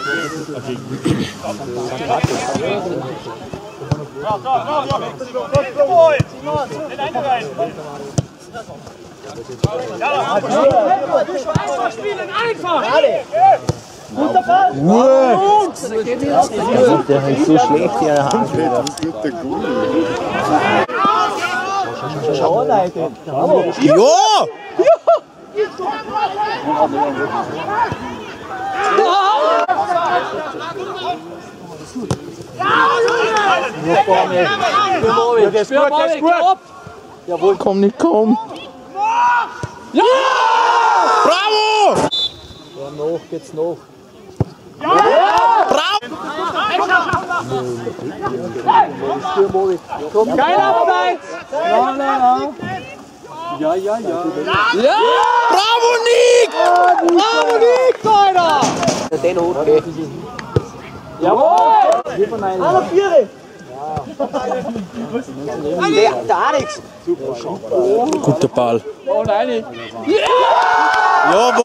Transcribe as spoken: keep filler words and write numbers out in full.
Guter Ball! Der ist so schlecht, der Hand. Schau rein, ja! Jawohl, komm nicht, komm! Ja! Bravo! Ja, noch, geht's noch. Ja! Bravo! Geil abseits! Ja, ja, ja. Ja, ja, ja. Ja! Bravo, Nick! Bravo, Nick, Alter! Den hoch, okay. Jawohl! Alle Viere! Der, der Alex! Guter Ball. Oh nein! Ja!